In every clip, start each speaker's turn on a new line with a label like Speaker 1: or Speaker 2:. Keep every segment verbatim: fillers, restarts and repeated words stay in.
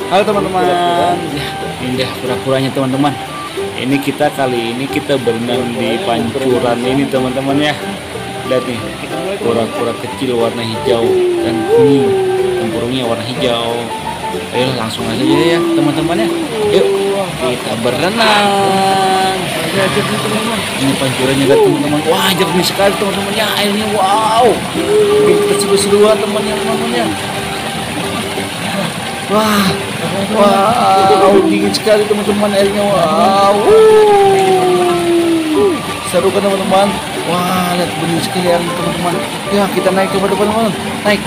Speaker 1: Halo teman-teman, ya indah pura-puranya teman-teman. Ini kita kali ini kita berenang di pancuran ini teman-teman ya. Lihat nih, pura-pura kecil warna hijau dan kuning, tempurungnya warna hijau. Ayo langsung aja ya teman-teman ya. Yuk kita berenang. Ini pancurannya lihat teman-teman. Wah jernih sekali teman-teman ya, airnya wow. Bikin kita seru-seruan teman-teman ya. Wah, wow, dingin sekali teman-teman airnya. Wow, seru kan teman-teman. Wah, lihat bening sekali airnya teman-teman. Ya kita naik coba teman-teman, naik.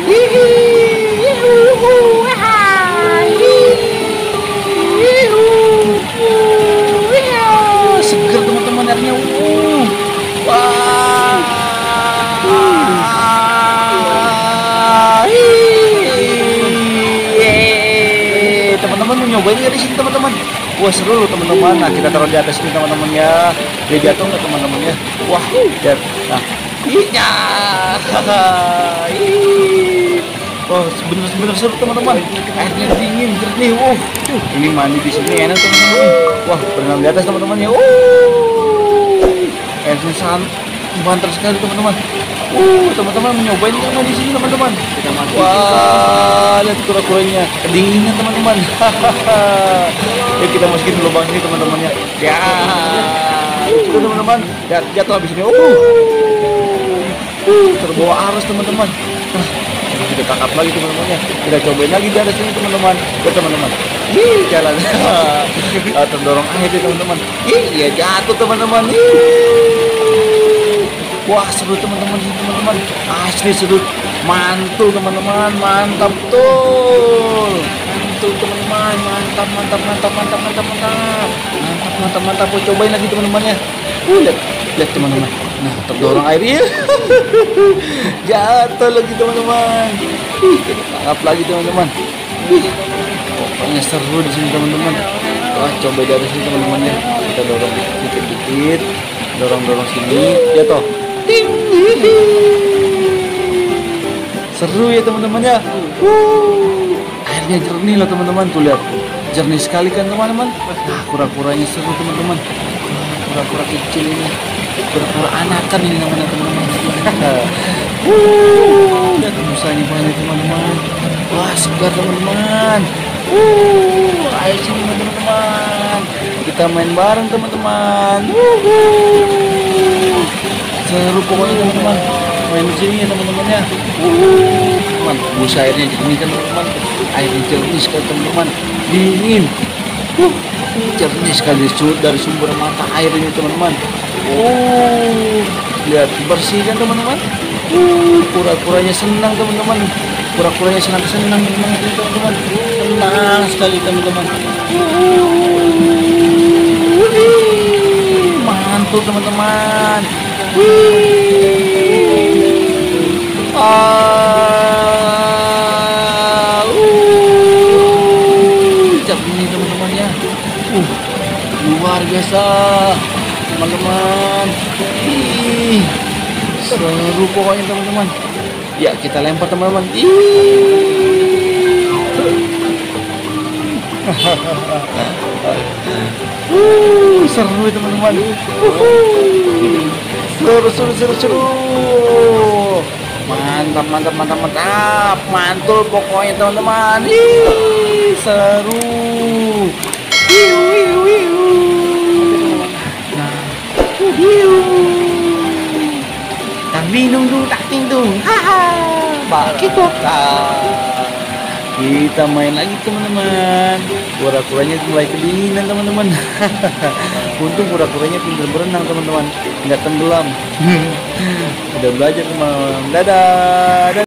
Speaker 1: Seger teman-teman airnya. Wah. Teman-teman mau nyobain nggak di sini teman-teman? Wah seru loh teman-teman. Nah kita taruh di atas ini teman-teman ya. Dia jatuh nggak teman-teman ya? Wah lihat. Nah, iya. Oh bener-bener seru teman-teman. Airnya dingin, jernih. Wow. Ini mandi di sini enak teman-teman. Wah berenang di atas teman-teman ya. Uh. Airnya sangat mantap sekali teman-teman. Uh, teman-teman menyobain nggak di sini teman-teman? Wah, lihat kura-kuranya kedinginan teman-teman. Ya kita masukin ke lubang ini teman-teman ya. Ya, itu teman-teman. Ya, jatuh habis ini. Uh, uh, terbawa arus teman-teman. Nah, kita tangkap lagi teman-teman ya. Kita cobain lagi di atas sini teman-teman. Ya teman-teman. Ih, jalan. Terdorong air teman-teman. Ih, ya jatuh teman-teman. Wah seru teman-teman teman-teman, asli seru, mantul teman-teman, mantap tuh, mantul teman-teman, mantap mantap mantap mantap mantap mantap mantap mantap mantap. Oh, cobain lagi teman-teman ya. Uh, lihat lihat teman-teman, nah terdorong airnya, jatuh lagi teman-teman. Ih, kita tangkap lagi teman-teman. Ih, pokoknya seru di sini teman-teman. Wah coba dari sini teman-teman ya, kita dorong dikit-dikit, dorong-dorong sini, jatuh. Seru ya teman-teman ya. Uh, airnya jernih loh teman-teman, tuh lihat jernih sekali kan teman-teman. Nah kura-kuranya seru teman-teman. Kura-kura kecil ini, kura-kura anakan ini namanya teman-teman. Uh, lihat musanya banyak teman-teman. Wah segar teman-teman. Uh, ayo sini teman-teman. Kita main bareng teman-teman. Uh, seru pokoknya teman-teman, main di sini ya teman-teman ya. Uh, teman, busa airnya jernih kan teman-teman, airnya jernih sekali teman-teman, dingin, uh, jernih sekali dari sumber mata air ini teman-teman. Uh, lihat bersih kan teman-teman. Uh, kura-kuranya senang teman-teman, kura-kuranya senang-senang teman-teman, senang sekali teman-teman. Uh, mantul teman-teman. Wih, ah, uh, ini teman-teman ya, uh, luar biasa, teman-teman. Ih, seru pokoknya teman-teman. Ya kita lempar teman-teman. Ih, uh, seru teman-teman. Seru, seru, seru, seru. Mantap, mantap, mantap, mantap. Mantul pokoknya teman-teman. Ih, seru. Wiu, wiu, wiu. Nah, wiu. Tak minum dulu, tak tingtung. Haha. Bagi kota. Kita main lagi teman-teman. Kura-kuranya mulai kedinginan teman-teman. Untung kura-kuranya pintar berenang teman-teman, nggak tenggelam. Udah belajar teman. Dadah.